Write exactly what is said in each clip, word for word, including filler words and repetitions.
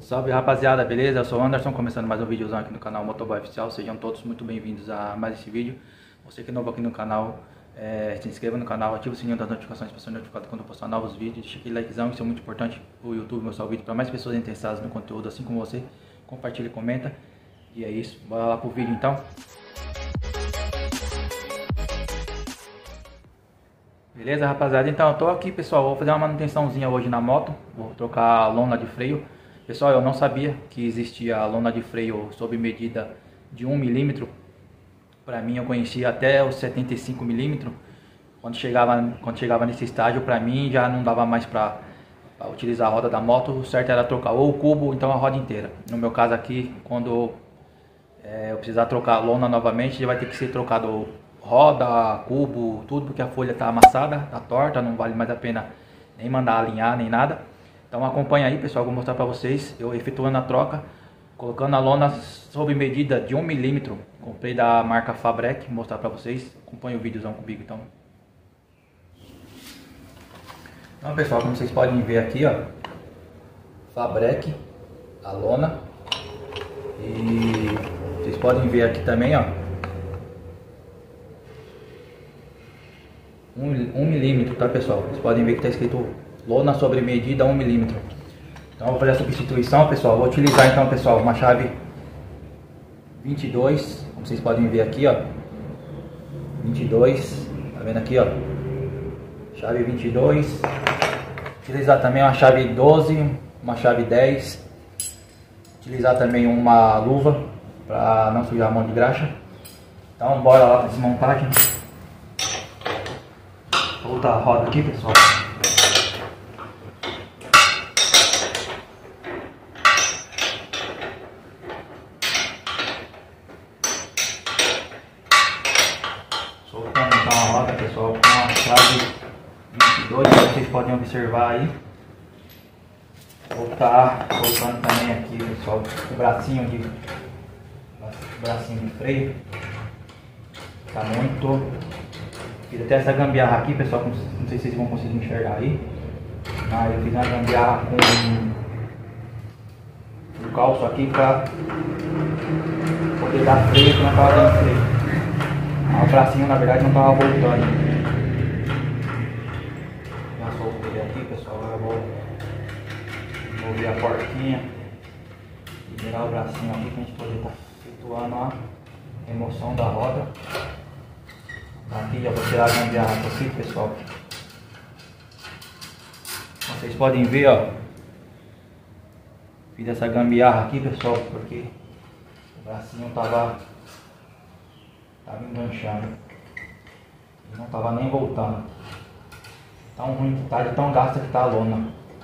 Salve rapaziada, beleza? Eu sou o Anderson, começando mais um videozão aqui no canal Motoboy Oficial. Sejam todos muito bem-vindos a mais esse vídeo. Você que é novo aqui no canal, é, se inscreva no canal, ative o sininho das notificações para ser notificado quando eu postar novos vídeos. Deixa aquele likezão, isso é muito importante para o YouTube mostrar o vídeo para mais pessoas interessadas no conteúdo, assim como você. Compartilha e comenta. E é isso, bora lá pro vídeo então. Beleza rapaziada, então eu tô aqui pessoal, vou fazer uma manutençãozinha hoje na moto. Vou trocar a lona de freio. Pessoal, eu não sabia que existia a lona de freio sob medida de um milímetro. Para mim eu conhecia até os setenta e cinco milímetros. Quando chegava, quando chegava nesse estágio, para mim já não dava mais para utilizar a roda da moto. O certo era trocar ou o cubo ou então a roda inteira. No meu caso aqui, quando é, eu precisar trocar a lona novamente, já vai ter que ser trocado roda, cubo, tudo, porque a folha está amassada, está torta, não vale mais a pena nem mandar alinhar, nem nada. Então acompanha aí pessoal, vou mostrar para vocês, eu efetuando a troca, colocando a lona sob medida de um milímetro, comprei da marca Fabrec, vou mostrar para vocês, acompanha o videozão comigo então. Então pessoal, como vocês podem ver aqui, ó, Fabrec, a lona, e vocês podem ver aqui também, ó, um, um milímetro, tá pessoal, vocês podem ver que está escrito lona sobre medida um milímetro. Então eu vou fazer a substituição pessoal, vou utilizar então pessoal uma chave vinte e dois, como vocês podem ver aqui ó, vinte e dois, tá vendo aqui ó, chave vinte e dois, utilizar também uma chave doze, uma chave dez, utilizar também uma luva para não sujar a mão de graxa. Então bora lá para a desmontagem. Vou voltar a roda aqui pessoal. Soltando então a roda pessoal com a chave vinte e dois, vocês podem observar aí. Vou estar colocando também aqui pessoal o bracinho de o bracinho de freio. Tá muito. Fiz até essa gambiarra aqui pessoal, não sei se vocês vão conseguir enxergar aí, mas eu fiz uma gambiarra com um calço aqui para poder dar freio que não estava dando freio. O bracinho na verdade não estava voltando. Já soltei aqui pessoal, agora eu vou mover a porquinha e virar o bracinho aqui para a gente poder estar efetuando a remoção da roda. Aqui já vou tirar a gambiarra aqui pessoal. Vocês podem ver ó, fiz essa gambiarra aqui pessoal porque o bracinho estava Tava enganchando e não tava nem voltando. Tão ruim que tá, de tão gasta que tá a lona.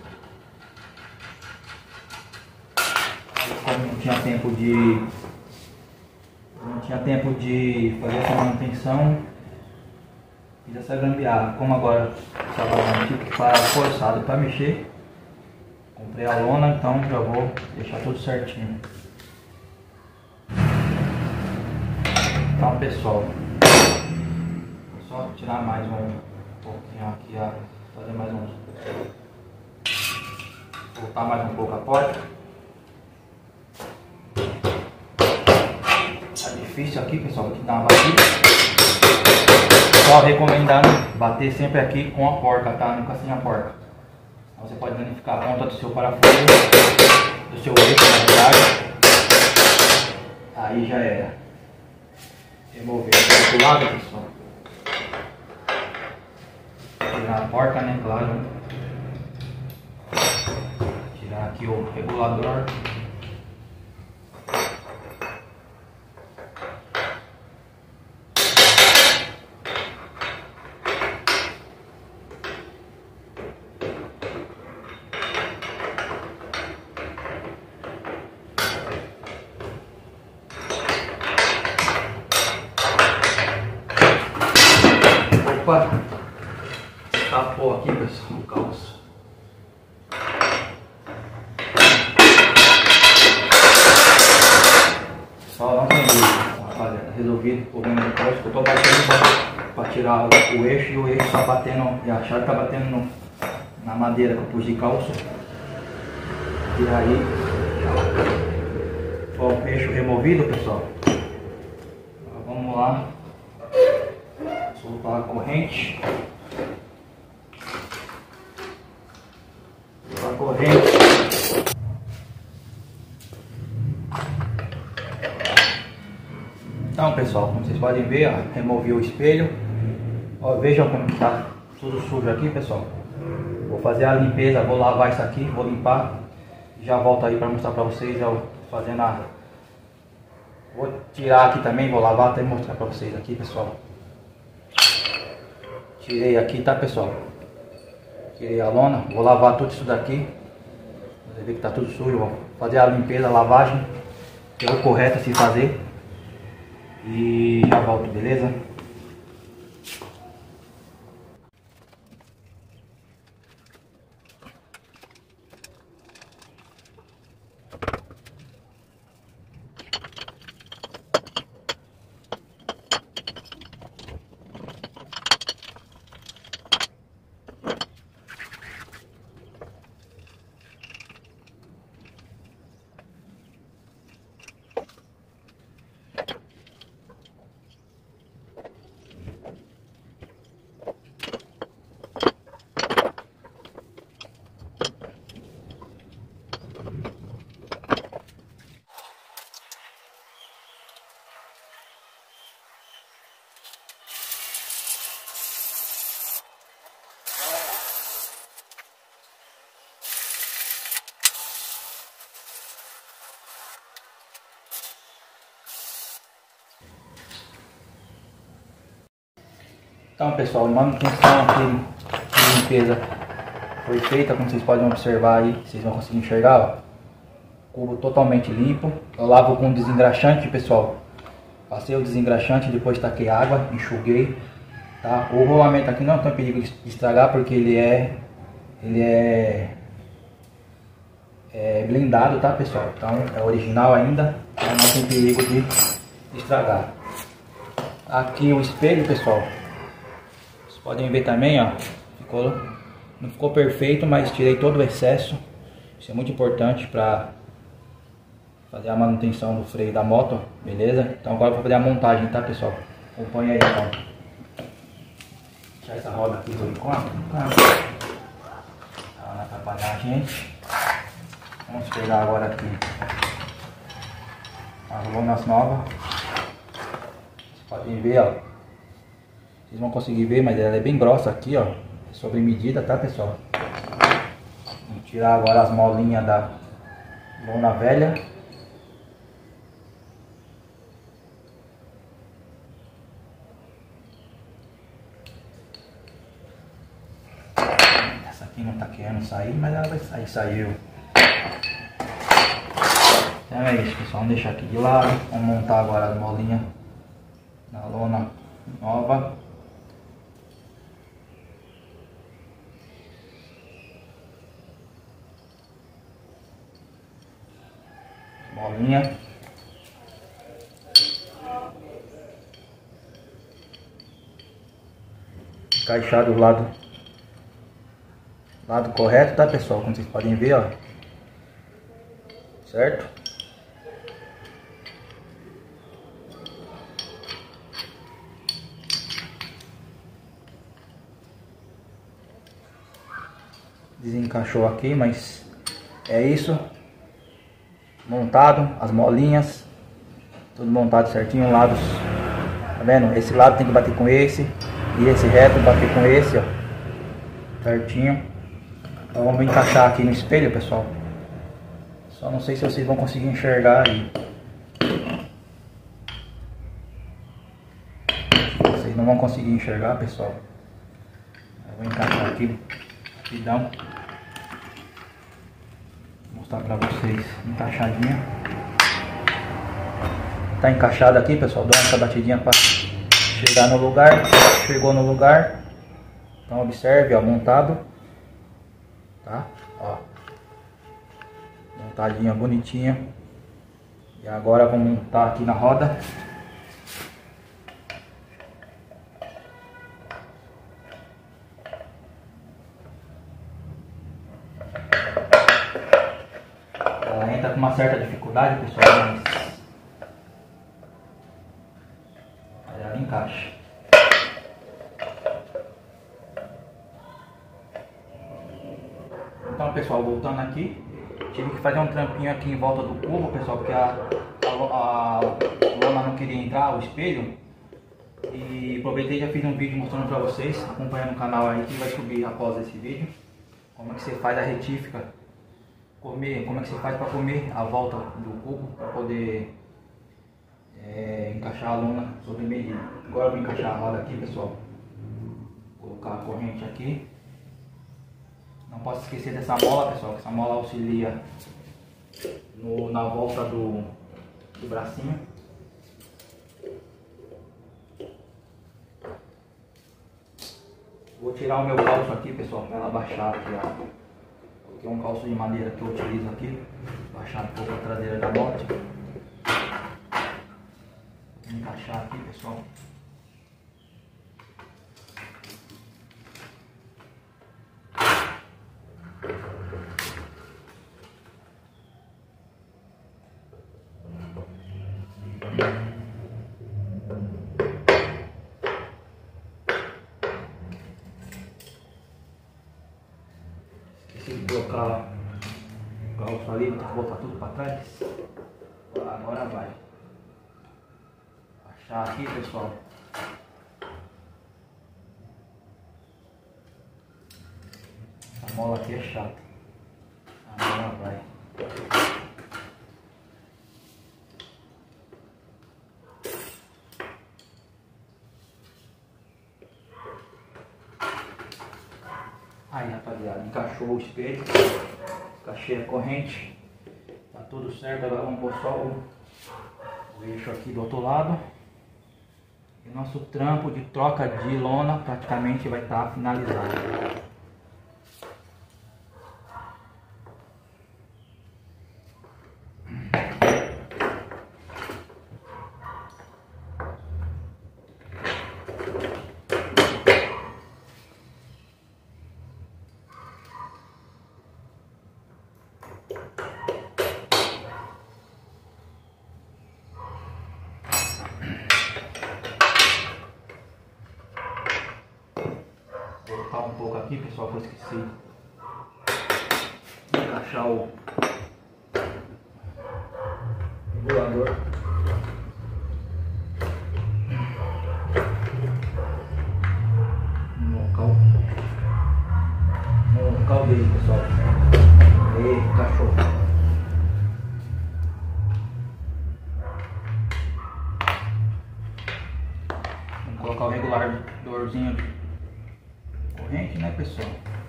Como não tinha tempo de não tinha tempo de fazer essa manutenção, fiz essa gambiarra. Como agora estava tive que parar forçado para mexer, comprei a lona, então já vou deixar tudo certinho. Então pessoal, vou só tirar mais um pouquinho aqui, ó, fazer mais um, voltar mais um pouco a porta. Tá difícil aqui pessoal, aqui dá uma batida. Só recomendando bater sempre aqui com a porca, tá? Nunca sem a porca. Você pode danificar a ponta do seu parafuso, do seu eixo na verdade. Aí já era. Remover do outro lado pessoal. Tirar a porca, né? Claro. Tirar aqui o regulador. Opa, escapou aqui pessoal o calço. Só não tem jeito, rapaziada, resolvido o problema do calço. Eu tô batendo para tirar o, o eixo e o eixo tá batendo, e a chave tá batendo no, na madeira que eu pus de calço. Tirar aí. Bom, o eixo removido, pessoal. Agora vamos lá. Soltar a corrente. Soltar a corrente. Então, pessoal, como vocês podem ver, ó, removi o espelho. Ó, vejam como está tudo sujo aqui, pessoal. Vou fazer a limpeza, vou lavar isso aqui, vou limpar. Já volto aí para mostrar para vocês eu fazendo a... Vou tirar aqui também, vou lavar até mostrar para vocês aqui, pessoal. Tirei aqui, tá, pessoal? Tirei a lona, vou lavar tudo isso daqui. Você vê que tá tudo sujo, vou fazer a limpeza, a lavagem, que é o correto a se fazer. E já volto, beleza? Então, pessoal, a manutenção aqui de limpeza foi feita, como vocês podem observar aí, vocês vão conseguir enxergar, ó. Cubo totalmente limpo. Eu lavo com desengraxante, pessoal. Passei o desengraxante, depois taquei água, enxuguei, tá? O rolamento aqui não tem perigo de estragar porque ele é ele é, é blindado, tá, pessoal? Então é original ainda, então não tem perigo de estragar. Aqui o espelho, pessoal. Podem ver também, ó, ficou, não ficou perfeito, mas tirei todo o excesso. Isso é muito importante para fazer a manutenção do freio da moto, beleza? Então agora eu vou fazer a montagem, tá, pessoal? Acompanha aí, então. Deixar essa roda aqui por enquanto, tá? Pra não atrapalhar a gente. Vamos pegar agora aqui as lonas novas. Vocês podem ver, ó. Vocês vão conseguir ver, mas ela é bem grossa aqui, ó. Sobre medida, tá, pessoal? Vou tirar agora as molinhas da lona velha. Essa aqui não tá querendo sair, mas ela vai sair. Saiu. Então é isso, pessoal. Vamos deixar aqui de lado. Vamos montar agora as molinhas da lona nova. Molinha. Encaixar do lado lado correto, tá, pessoal? Como vocês podem ver, ó. Certo? Desencaixou aqui, mas é isso. Montado, as molinhas, tudo montado certinho, lados, tá vendo? Esse lado tem que bater com esse, e esse reto bater com esse, ó, certinho. Então vamos encaixar aqui no espelho, pessoal. Só não sei se vocês vão conseguir enxergar aí. Vocês não vão conseguir enxergar, pessoal. Eu vou encaixar aqui rapidão. Mostrar pra vocês encaixadinha. Tá encaixado aqui, pessoal. Dou essa batidinha para chegar no lugar. Chegou no lugar. Então observe, ó, montado. Tá? Ó. Montadinha bonitinha. E agora vamos montar aqui na roda. uma certa dificuldade, pessoal, mas aí ela encaixa. Então, pessoal, voltando aqui, tive que fazer um trampinho aqui em volta do cubo, pessoal, porque a, a, a lona não queria entrar, o espelho. E aproveitei e já fiz um vídeo mostrando pra vocês, acompanhando o canal aí que vai subir após esse vídeo, como é que você faz a retífica, comer, como é que você faz para comer a volta do cubo, para poder é, encaixar a lona sobre medida. Agora eu vou encaixar a roda aqui, pessoal, vou colocar a corrente aqui. Não posso esquecer dessa mola, pessoal, que essa mola auxilia no, na volta do, do bracinho. Vou tirar o meu calço aqui, pessoal, para ela baixar aqui, ó. Porque é um calço de madeira que eu utilizo aqui, baixar um pouco a traseira da moto. Vou encaixar aqui, pessoal. Esqueci de colocar o calço ali, vou ter que botar tudo para trás. Agora vai. Achar aqui, pessoal. Essa mola aqui é chata. Agora vai. Aí, rapaziada, encaixou o espelho, encaixei a corrente, tá tudo certo. Agora vamos pôr só o, o eixo aqui do outro lado. E nosso trampo de troca de lona praticamente vai estar finalizado. Vou voltar um pouco aqui, pessoal, que eu esqueci de encaixar o regulador. No local, no local dele, pessoal. E encaixou. Vamos colocar o reguladorzinho aqui. Corrente, né, pessoal?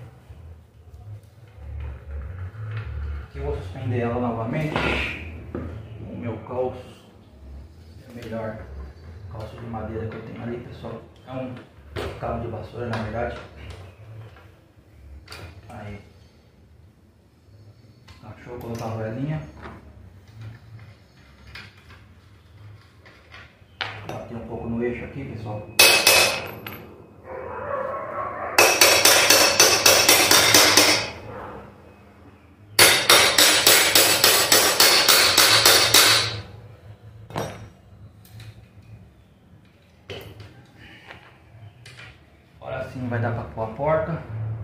Aqui eu vou suspender ela novamente. O meu calço é o melhor calço de madeira que eu tenho ali, pessoal. É um cabo de vassoura, na verdade. Aí, achou, colocar a velinha. Bater um pouco no eixo aqui, pessoal. Agora sim vai dar para pôr a porta.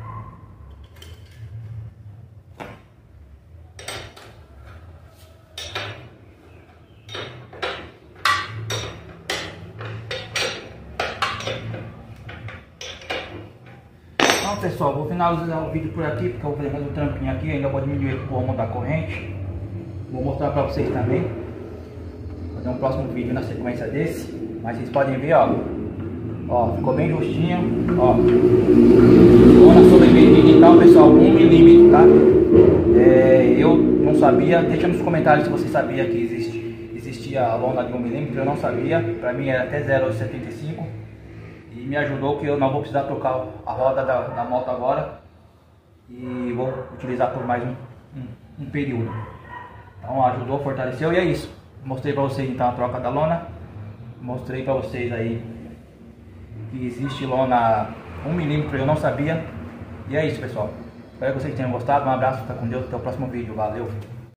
Então, pessoal, vou finalizar o vídeo por aqui, porque eu vou fazer mais um trampinho aqui. Ainda vou diminuir o rumo da corrente. Vou mostrar para vocês também. Vou fazer um próximo vídeo na sequência desse. Mas vocês podem ver, ó. Ó, ficou bem justinho, ó. Lona sobre medida e tal, pessoal, um milímetro, tá? É, eu não sabia, deixa nos comentários se você sabia que existe, existia a lona de um milímetro, eu não sabia. Pra mim era até zero vírgula setenta e cinco. E me ajudou que eu não vou precisar trocar a roda da, da moto agora. E vou utilizar por mais um, um, um período. Então ajudou, fortaleceu e é isso. Mostrei pra vocês então a troca da lona. Mostrei pra vocês aí que existe lona um milímetro, eu não sabia. E é isso, pessoal. Espero que vocês tenham gostado. Um abraço, fica com Deus, até o próximo vídeo. Valeu!